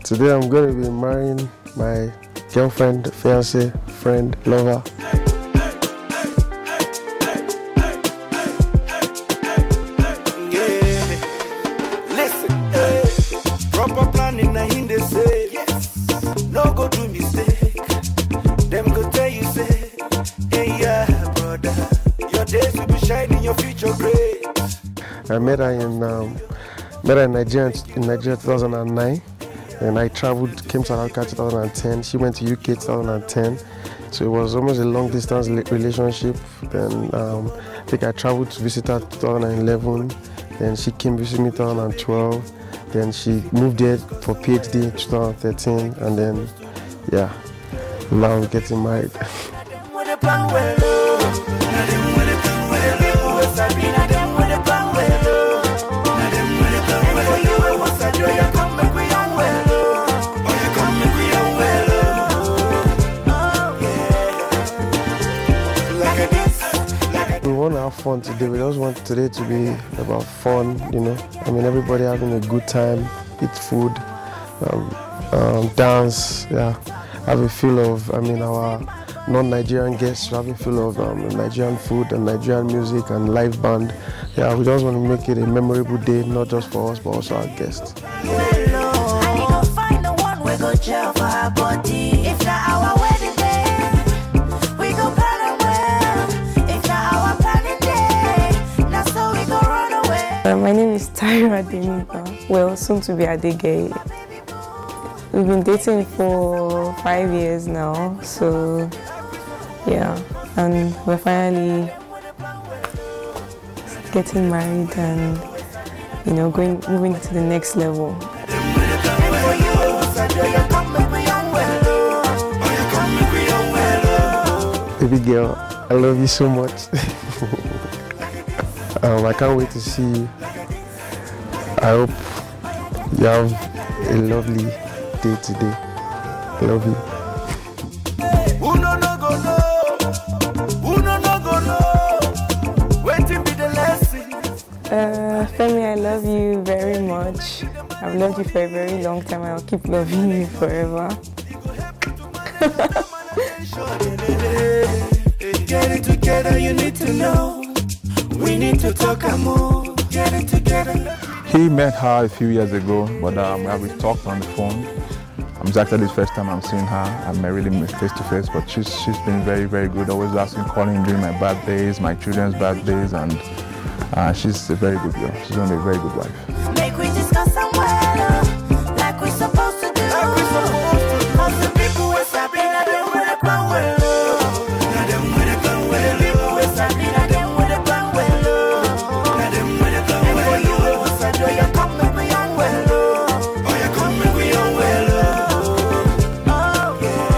Today I'm going to be marrying my girlfriend, fiancé, friend, lover. Proper planning, I in the say yes. No go do mistake. Them go tell you say, hey yeah, brother, your days will be shining, your future great. I met her in Nigeria in 2009, and I traveled, came to South Africa 2010. She went to UK 2010, so it was almost a long distance relationship. Then I think I traveled to visit her 2011. Then she came visit me 2012. Then she moved there for PhD in 2013, and then, yeah, now I'm getting married. We want to have fun today. We just want today to be about fun, you know. I mean, everybody having a good time, eat food, dance, yeah. Have a feel of, I mean, our non-Nigerian guests have a feel of Nigerian food and Nigerian music and live band. Yeah, we just want to make it a memorable day, not just for us, but also our guests. My name is Tyra Adenipa, well, soon to be Adegay. We've been dating for 5 years now, so yeah, and we're finally getting married and, you know, moving to the next level. Baby girl, I love you so much. I can't wait to see you. I hope you have a lovely day today. I love you. Femi, I love you very much. I've loved you for a very long time and I'll keep loving you forever. Get it together, you need to know. We need to talk more. Get it together. He met her a few years ago, but we talked on the phone. It's actually the first time I'm seeing her. I've met really face to face, but she's been very, very good. Always asking, calling during my birthdays, my children's birthdays, and she's a very good girl. She's going to be a very good wife. Make we discuss somewhere like we're supposed to do. Cause the people we're sapping at them with a plan well. Now them with a plan well. The people we're sapping at them with a plan well. Now them with a plan well. And for you it was a joy, you come make me young well. Oh, you come make me young well. Oh,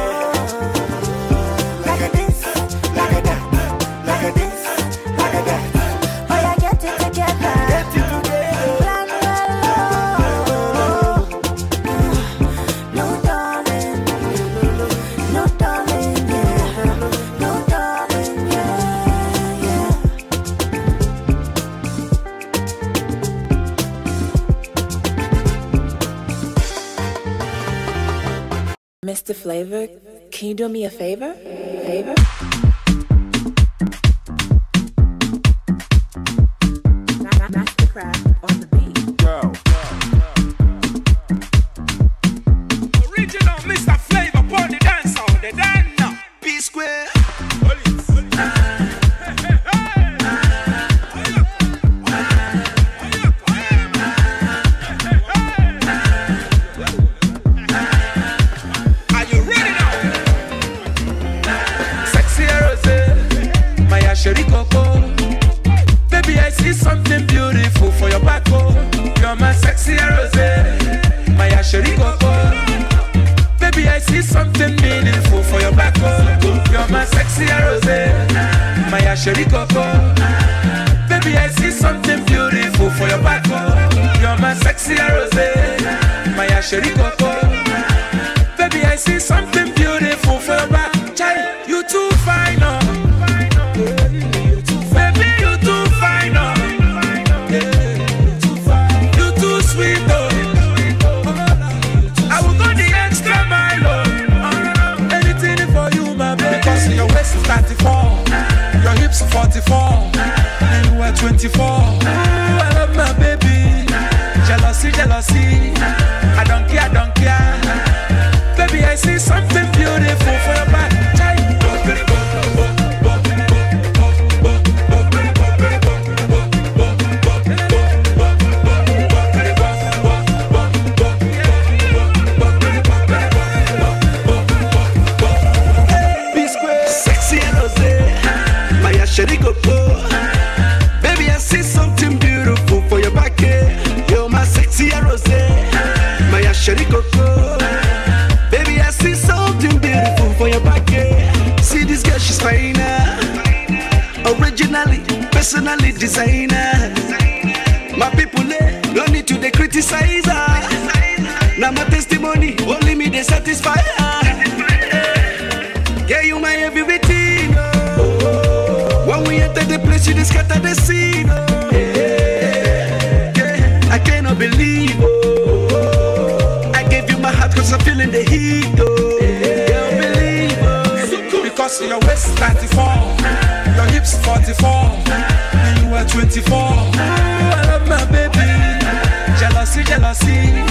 yeah. Like a this, like a that, like a this, like a that. Oh, yeah, get it together. Get it together. Plan well. No, darling. No, darling, yeah. No, darling, yeah, yeah. Mr. Flavor, can you do me a favor? Mastercraft on the beat. Original Mr. Flavor upon the dance on the dance now. P Square. Are you ready now? Sexy Rose, Maya Sherry Coco. Baby, I see something beautiful for your back. You're my sexy Rose, Maya Sherry Coco. Baby, I see something meaningful for your back. You're my sexy Rose, Maya Sherry Coco. Baby, I see something beautiful for your back. You're my sexy Rose, Maya Sherry Coco. Baby, I see something beautiful for your back. Child, you too fine, oh. Baby, you too fine, oh. You too sweet, oh. I will go this girl, she's finer. Originally, personally designer. My people, don't need to they criticize her. Now my testimony, only me they satisfy her. Yeah, you my everything. When we enter the place, you just scatter the scene. Yeah, I cannot believe. I gave you my heart cause I'm feeling the heat. Can't believe. Because your waist 34, your hips 44, and you are 24. I love my baby. Jealousy, jealousy.